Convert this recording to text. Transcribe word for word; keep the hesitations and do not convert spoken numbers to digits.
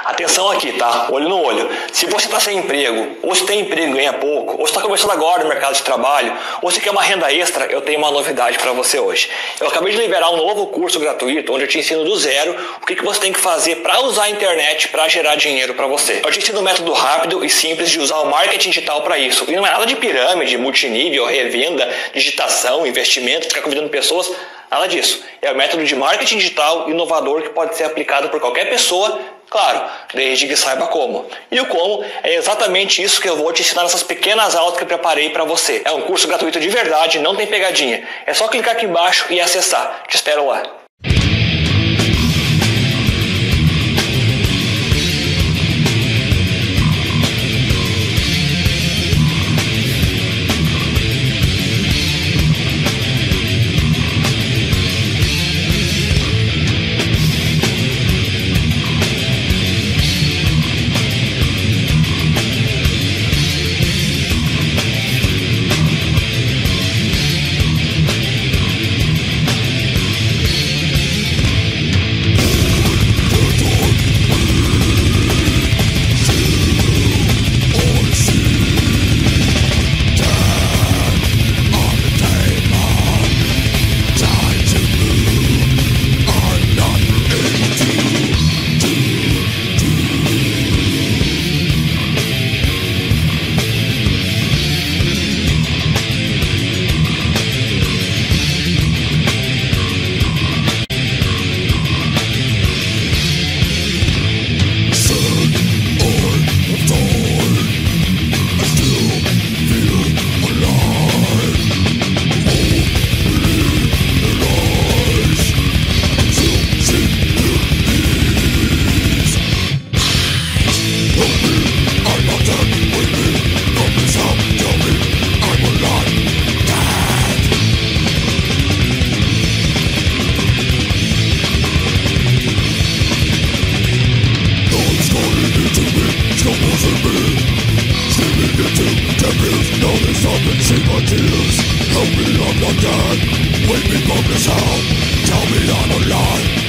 Atenção aqui, tá? Olho no olho. Se você está sem emprego, ou se tem emprego e ganha pouco, ou se está começando agora no mercado de trabalho, ou se quer uma renda extra, eu tenho uma novidade para você hoje. Eu acabei de liberar um novo curso gratuito, onde eu te ensino do zero o que, que você tem que fazer para usar a internet para gerar dinheiro para você. Eu te ensino um método rápido e simples de usar o marketing digital para isso. E não é nada de pirâmide, multinível, revenda, digitação, investimento, ficar convidando pessoas, nada disso. É o método de marketing digital inovador que pode ser aplicado por qualquer pessoa, claro, desde que saiba como. E o como é exatamente isso que eu vou te ensinar nessas pequenas aulas que eu preparei para você. É um curso gratuito de verdade, não tem pegadinha. É só clicar aqui embaixo e acessar. Te espero lá. See my tears, help me, I'm not dead. Wake me from this hell, tell me I'm alive.